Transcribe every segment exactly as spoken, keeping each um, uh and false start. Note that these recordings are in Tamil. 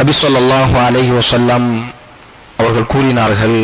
நபி ஸல்லல்லாஹு அலைஹி வஸல்லம் அவர்கள் கூறினார்கள்,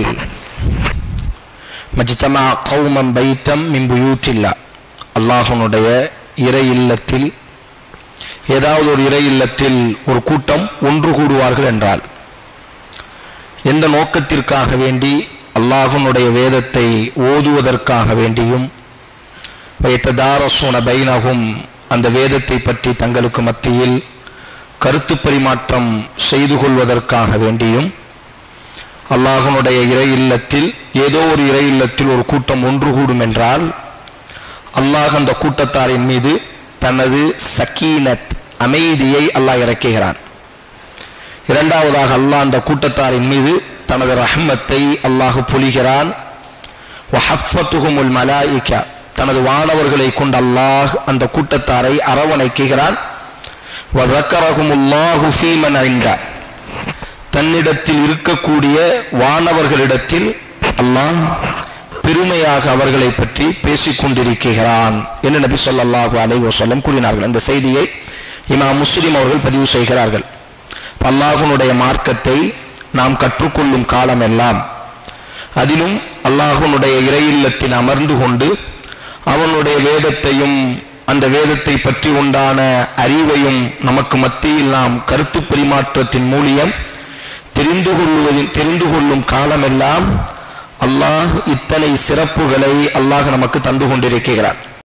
மஜ்தமா கௌமன் பைத்தம் மின் புயூத்தில்லாஹ், அல்லாஹ்வுடைய இறை இல்லத்தில், ஏதாவது ஒரு இறை இல்லத்தில் ஒரு கூட்டம் ஒன்று கூடுவார்கள் என்றால் எந்த நோக்கத்திற்காக வேண்டி? அல்லாஹ்வுடைய வேதத்தை ஓதுவதற்காக வேண்டியும், வயத்ததாரஸூன பைனஹும், அந்த வேதத்தை பற்றி தங்களுக்கு மத்தியில் கருத்து பரிமாற்றம் செய்து கொள்வதற்காக வேண்டியும், அல்லாஹ்வுடைய இறை இல்லத்தில் ஏதோ ஒரு இறை இல்லத்தில் ஒரு கூட்டம் ஒன்று கூடும் என்றால் அல்லாஹ் அந்த கூட்டத்தாரின் மீது தனது சக்கீனத், அமைதியை அல்லாஹ் இறக்குகிறான். இரண்டாவதாக அல்லாஹ் அந்த கூட்டத்தாரின் மீது தனது ரஹ்மத்தை அல்லாஹ் பொழிகிறான். வஹஃபத்துஹுமுல் மலாயிகா, தனது வானவர்களை கொண்டு அல்லாஹ் அந்த கூட்டத்தாரை அரவணைக்குகிறான். வதக்கரஹுமுல்லாஹு ஃபீமன் இன்தா, தன்னிடத்தில் இருக்கக்கூடிய வானவர்களிடத்தில் அல்லாஹ் பெருமையாக அவர்களை பற்றி பேசிக் கொண்டிருக்கிறான் என்று நபி ஸல்லல்லாஹு அலைஹி வஸல்லம் கூறினார்கள். இந்த செய்தியை இமாம் முஸ்லிம் அவர்கள் பதிவு செய்கிறார்கள். அல்லாஹ்வுடைய மார்க்கத்தை நாம் கற்றுக்கொள்ளும் காலமெல்லாம், அதிலும் அல்லாஹ்வுடைய இறை இல்லத்தில் அமர்ந்து கொண்டு அவனுடைய வேதத்தையும் அந்த வேதத்தை பற்றி உண்டான அறிவையும் நமக்கு மத்தியில் நாம் கருத்து பரிமாற்றத்தின் மூலியம் தெரிந்து கொள்வதில் தெரிந்து கொள்ளும் காலமெல்லாம் அல்லாஹ் இத்தனை சிறப்புகளை அல்லாஹ் நமக்கு தந்து கொண்டிருக்கிறார்.